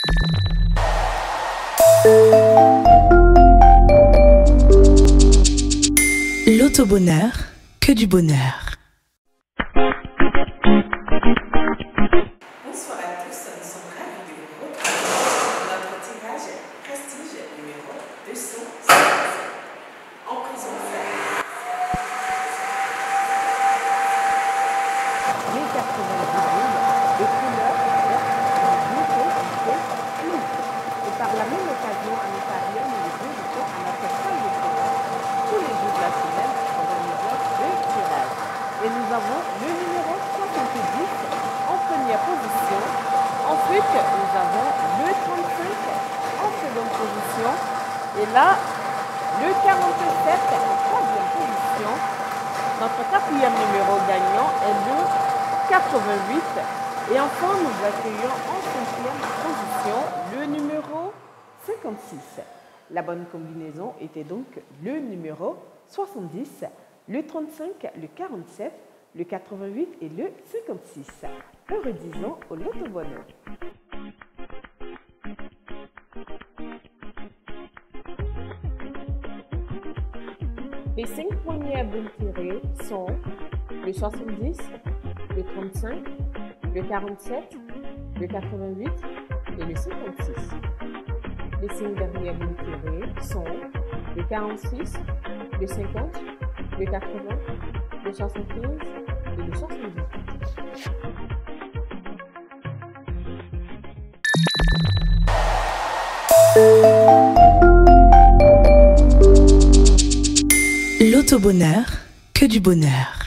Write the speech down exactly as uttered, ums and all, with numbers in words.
L'auto-bonheur, que du bonheur. Bonsoir à tous, nous sommes ravis de vous retrouver dans notre tirage prestige numéro deux cent seize. En présence mille quatre-vingt-dix-huit de couleur verte bleue et par la même occasion à nous parler nous les invitons à notre salle de tirage tous les jours de la semaine pour une heure de tirage. Et nous avons le numéro soixante-dix en première position. Ensuite, nous avons le trente-cinq en seconde position. Et là, le quarante-sept en troisième position. Notre quatrième numéro gagnant est le quatre-vingt-huit. Et enfin, nous accueillons en cinquième position le numéro cinquante-six. La bonne combinaison était donc le numéro soixante-dix, le trente-cinq, le quarante-sept, le quatre-vingt-huit et le cinquante-six. Heureux dix ans au Loto Bonheur. Les cinq premières bonnes tirées sont le soixante-dix, le trente-cinq, le quarante-sept, le quatre-vingt-huit et le cinquante-six. Les cinq dernières bonnes tirées sont le quarante-six, le cinquante, le quatre-vingts, le soixante-quinze et le soixante-dix. L'auto-bonheur, que du bonheur.